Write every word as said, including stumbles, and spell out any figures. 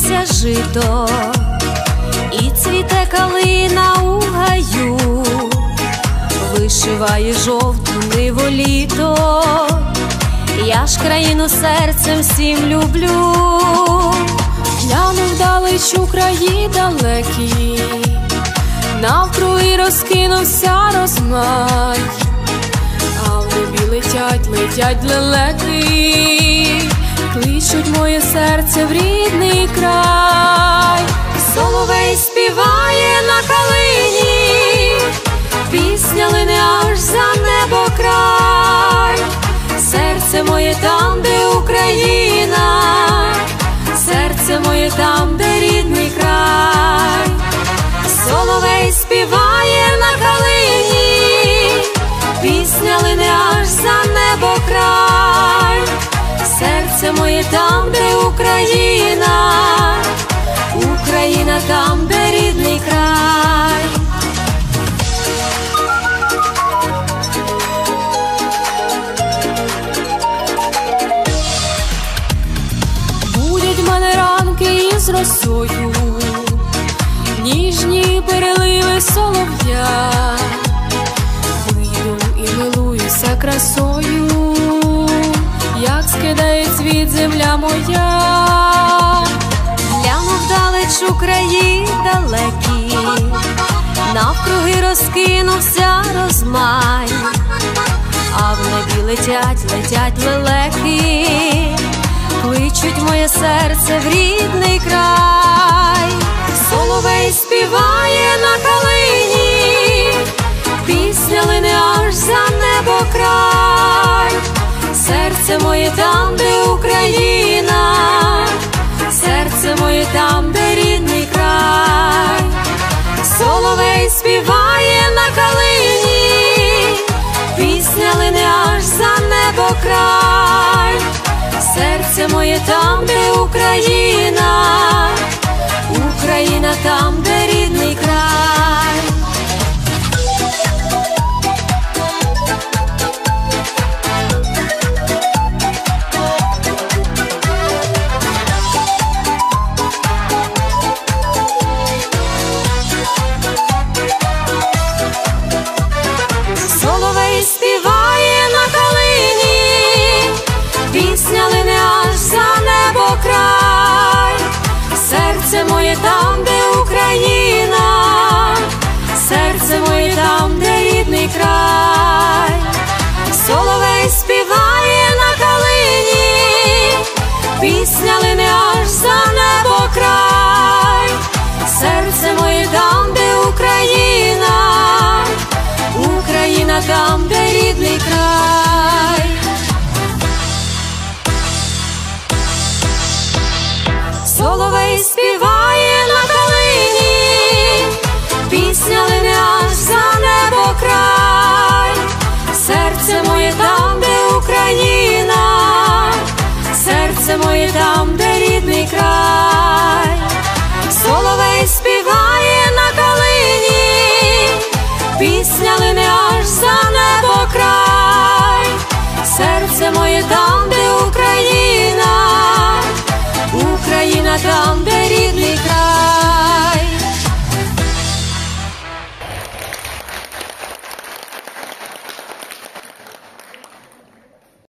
пшениця, жито, і цвіте калина у гаю, вишиває жовту ниву літо. Я ж країну серцем всім люблю. Глянув далеч у краї далекі, навкруги розкинувся розмай, а в небі летять, летять лелеки, кличуть моє серце в рідний край. Соловей співає на калині, пісня лине аж за небо край. Серце моє там, де Україна, серце моє там, де рідний край. Соловей співає на калині, пісня лине аж за небо край. Серце моє там, де Україна, Україна там, де рідний край. Будять мене ранки із росою, ніжні переливи солов'я. Вийду і милуюся красою, як скидає цвіт земля моя. Глянув далеч у краї далекі, навкруги розкинувся розмай, а в небі летять, летять лелеки, кличуть моє серце в рідний край. Соловей співає на калині, пісня лине аж за небо край. Серце моє там, де Україна, серце моє там, де рідний край. Соловей співає на калині, пісня лине аж за небо край. Серце моє там, де Україна, Україна там, де рідний край. Соловей співає на калині, пісня лине аж за небо край. Серце моє там, де Україна, серце моє там, де рідний край. Соловей співає на калині, пісня лине аж за небо край. Серце моє там, де Україна, Україна там, де рідний край. Соловей співає на калині, пісня лине аж за небо край. Серце моє там, де Україна, серце моє там, де рідний край. Соловей співає на калині, пісня лине аж за небо край. Серце моє там, де Україна, Україна там, де